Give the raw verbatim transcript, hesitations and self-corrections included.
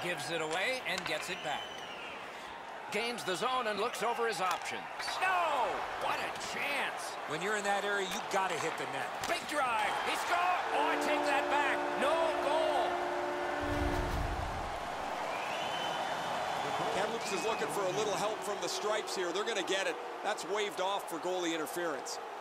Gives it away and gets it back. Gains the zone and looks over his options. No! What a chance! When you're in that area, you got to hit the net. Big drive. He scored! Oh, I take that back. No goal. Kamloops is looking for a little help from the stripes here. They're going to get it. That's waved off for goalie interference.